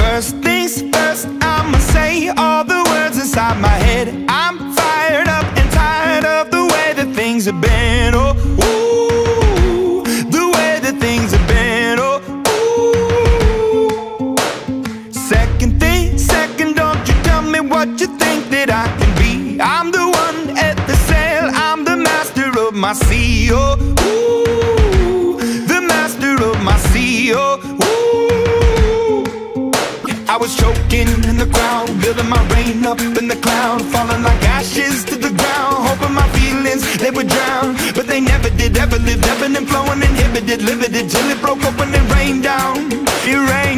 First things first, I'ma say all the words inside my head. I'm fired up and tired of the way that things have been. Oh, ooh, the way that things have been. Oh, ooh. Second thing, second, don't you tell me what you think that I can be. I'm the one at the sail, I'm the master of my sea. Oh, ooh, the master of my sea. Oh, ooh. I was choking in the crowd, building my rain up in the cloud, falling like ashes to the ground, hoping my feelings, they would drown. But they never did, ever lived, ebbing and flowing, inhibited, limited, till it broke open and rained down. It rained.